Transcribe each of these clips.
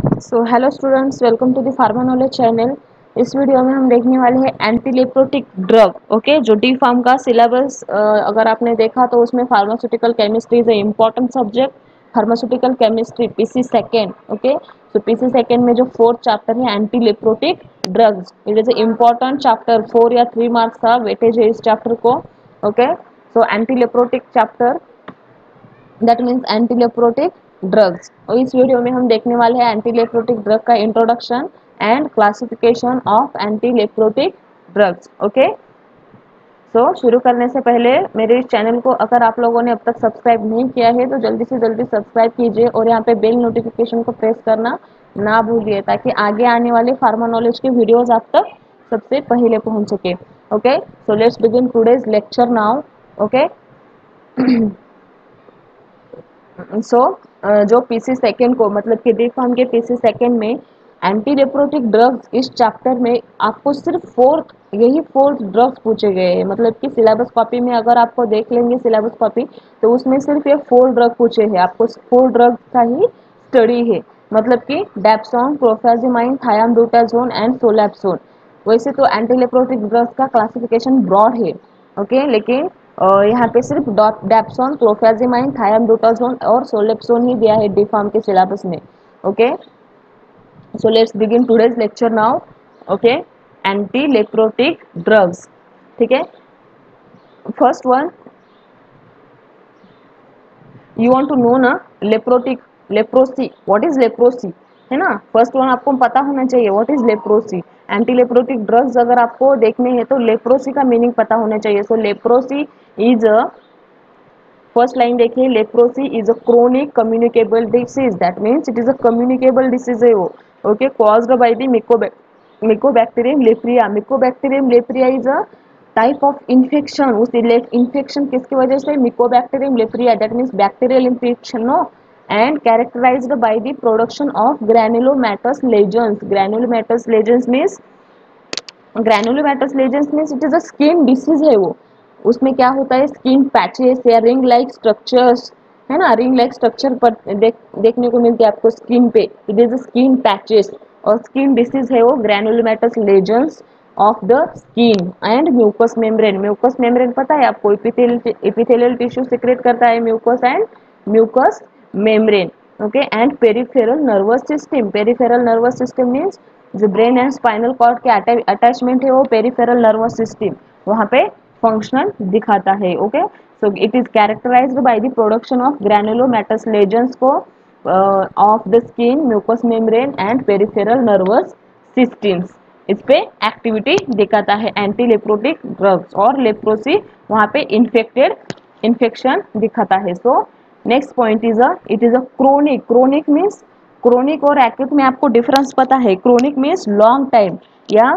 So hello students, welcome to the pharma knowledge channel. इस video में हम देखने वाले हैं एंटी लेप्रोटिक ड्रग। ओके, जो डी फार्म का सिलेबस अगर आपने देखा तो उसमें pharmaceutical chemistry is a important subject. Pharmaceutical chemistry PC second. Okay, so PC second में जो फोर्थ चैप्टर है anti leprotic drugs, it is a important chapter. 4 या 3 मार्क्स का वेटेज है इस चैप्टर को। Okay, so anti leprotic chapter that means antileprotic drugs. और इस वीडियो में हम देखने वाले हैं एंटीलेप्रोटिक ड्रग का introduction and classification of antileprotic drugs. Okay, so शुरू करने से पहले मेरे इस चैनल को अगर आप लोगों ने अब तक सब्सक्राइब नहीं किया है तो जल्दी से जल्दी सब्सक्राइब कीजिए और यहाँ पे बेल नोटिफिकेशन को प्रेस करना ना भूलिए, ताकि आगे आने वाले फार्मा नॉलेज के वीडियोज आप तक सबसे पहले पहुंच सके। Okay, so let's begin today's lecture now. Okay, so जो पीसी सेकेंड को मतलब कि डी फार्म के पीसी सेकेंड में एंटी लेप्रोटिक ड्रग्स, इस चैप्टर में आपको सिर्फ फोर्थ ड्रग्स पूछे गए हैं। मतलब कि सिलेबस कॉपी में अगर आपको देख लेंगे सिलेबस कॉपी, तो उसमें सिर्फ ये 4 ड्रग पूछे हैं। आपको 4 ड्रग्स का ही स्टडी है, मतलब कि डेप्सोन, क्लोफेजिमाइन, थायामब्यूटाजोन एंड सोलैप्सोन। वैसे तो एंटी लेप्रोटिक ड्रग्स का क्लासिफिकेशन ब्रॉड है। ओके, लेकिन यहाँ पे सिर्फ डेप्सोन, क्लोफेजिमाइन, थायामब्यूटाजोन और सोलेप्सोन ही दिया है डी फार्म के सिलेबस में। Okay, so let's begin today's lecture now. Okay, anti leprotic drugs. ठीक है, first one you want to know ना, leprotic, leprosy, what is leprosy, है ना। फर्स्ट वन आपको पता होना चाहिए what is leprosy. Anti leprotic drugs अगर आपको देखने हैं तो लेप्रोसी का मीनिंग पता होना चाहिए। So leprosy is a, first line देखिए, leprosy is a chronic communicable disease, that means it is a communicable disease है वो। Okay, caused by the mycobacterium leprae. Mycobacterium leprae is a type of infection. उस infection किसकी वजह से? Mycobacterium leprae, that means bacterial infection, no, and characterized by the production of granulomatous lesions. Granulomatous lesions means, granulomatous lesions means it is a skin disease है वो। उसमें क्या होता है, स्किन पैचेस या रिंग लाइक स्ट्रक्चर्स, है ना, ring like structure पर देखने को मिलती है आपको स्किन पे। It is a skin patches और स्किन डिसीज है वो granulomatous lesions of the skin and mucus membrane. Mucus membrane पता है आपको, एपिथेलियल टिश्यू सिक्रेट करता है mucus and mucus membrane. Okay, and peripheral nervous system. Peripheral nervous system means जो brain and spinal cord के attachment है वो peripheral nervous system वहाँ पे फंक्शन दिखाता है। Okay, so it is characterized by the production of granulomatous lesions को of the skin, mucus membrane and peripheral nervous systems. इस पे एक्टिविटी दिखाता है एंटी लेप्रोटिक ड्रग्स, और लेप्रोसी वहाँ पे इन्फेक्शन दिखाता है। So next point is a, it is a chronic. Chronic means, chronic और एक्यूट में आपको डिफरेंस पता है। क्रोनिक मीन्स लॉन्ग टाइम या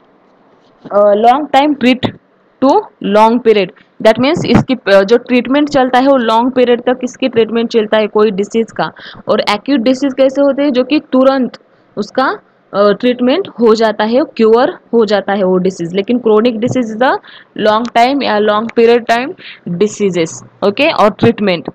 long time treat to long period, that means इसकी जो ट्रीटमेंट चलता है वो लॉन्ग पीरियड तक इसकी ट्रीटमेंट चलता है कोई डिसीज का। और एक्यूट डिसीज कैसे होते हैं, जो कि तुरंत उसका ट्रीटमेंट हो जाता है, क्योर हो जाता है वो डिसीज। लेकिन chronic disease is the long time या long period time diseases. Okay, और ट्रीटमेंट,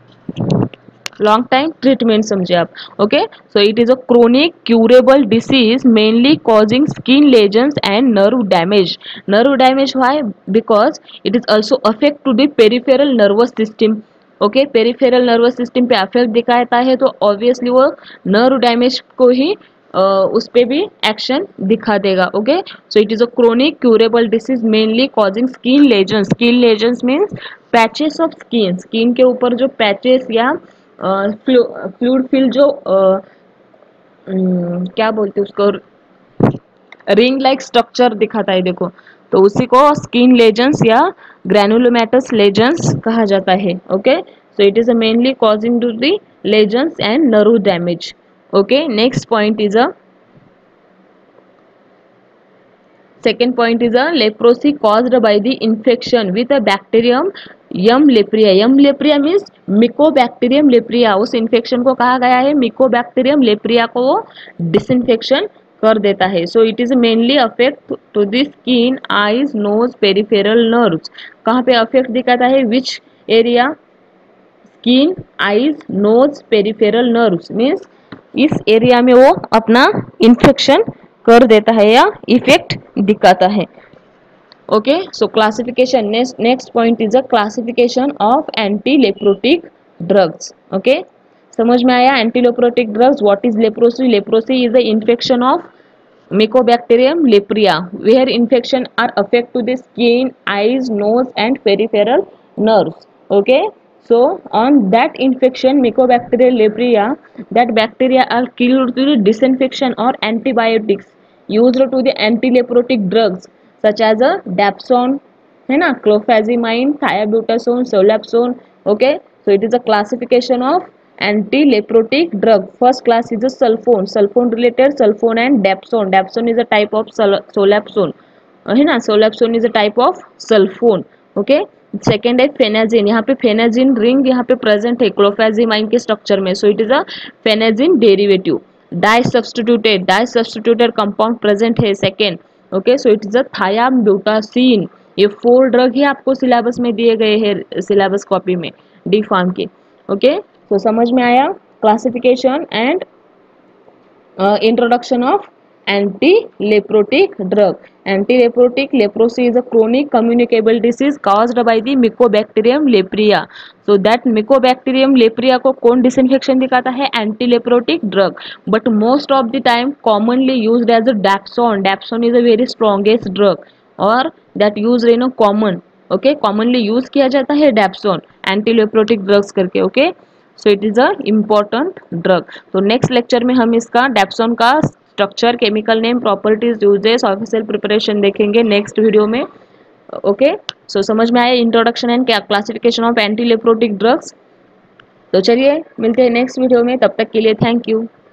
लॉन्ग टाइम ट्रीटमेंट समझे आप। Okay, so it is a chronic curable disease mainly causing skin lesions and nerve damage. Nerve damage why? Because it is also affect to the peripheral nervous system. Okay, peripheral nervous system पे affect दिखाता है तो obviously वो nerve damage को ही उस पे भी action दिखा देगा। Okay, so it is a chronic curable disease mainly causing skin lesions. Skin lesions means patches of skin, skin के ऊपर जो पैचेस या फ्लूइड फिल जो क्या बोलते हैं उसको, रिंग लाइक स्ट्रक्चर दिखाता है देखो, तो उसी को स्किन लेजन्स या ग्रैनुलोमैटस लेजन्स कहा जाता है। Okay, so it is mainly causing to the lesions and nerve damage. Okay, next point is a, second point is a leprosy caused by the infection with a bacterium M leprae. M leprae means mycobacterium leprae. उस infection को कहा गया है मिकोबैक्टीरियम लेप्रिया को वो disinfection कर देता है। So it is mainly affect to the skin, eyes, nose, peripheral nerves. कहाँ पे अफेक्ट दिखाता है, which area? Skin, eyes, nose, peripheral nerves means इस एरिया में वो अपना इन्फेक्शन कर देता है या इफेक्ट दिखाता है। Okay, so classification, next point is a classification of anti leprotic drugs. Okay, समझ में आया anti leprotic drugs? What is leprosy? Leprosy is the infection of Mycobacterium leprae, where infection are affect to the skin, eyes, nose, and peripheral nerves. Okay, so on that infection, Mycobacterium leprae, that bacteria are killed to the disinfection or antibiotics used to the antileprotic drugs such as a dapsone, है ना, clofazimine, thiabutazone, solapsone. Okay, so it is a classification of anti-leprotic drug. First class is a sulfone, sulfone related sulfone and dapsone. Dapsone is a type of solapsone, है ना, solapsone is a type of sulfone. Okay, second है phenazine, यहाँ पे फेनाजिन ring यहाँ पे present है क्लोफेजिमाइन के structure में, so it is a phenazine derivative. Di substituted compound present है second. Okay, so it is a thiambutosine. ये 4 ड्रग ही आपको सिलेबस में दिए गए हैं, सिलेबस कॉपी में डी फार्म के. ओके, तो समझ में आया classification and introduction of anti-leprotic drug. Anti-leprotic leprosy is a chronic communicable disease caused by the Mycobacterium leprae. So that Mycobacterium leprae को कौन disinfection दिखाता है? Anti-leprotic drug. But most of the time commonly used as a dapsone. Dapsone is a very strongest drug और that used in a common. Okay, commonly use किया जाता है dapsone anti-leprotic drugs करके. Okay, so it is a important drug. तो next lecture में हम इसका dapsone का structure, chemical name, properties, uses, official preparation देखेंगे नेक्स्ट वीडियो में. ओके, सो समझ में आया introduction and classification of anti leprotic drugs. तो चलिए मिलते हैं नेक्स्ट वीडियो में, तब तक के लिए थैंक यू.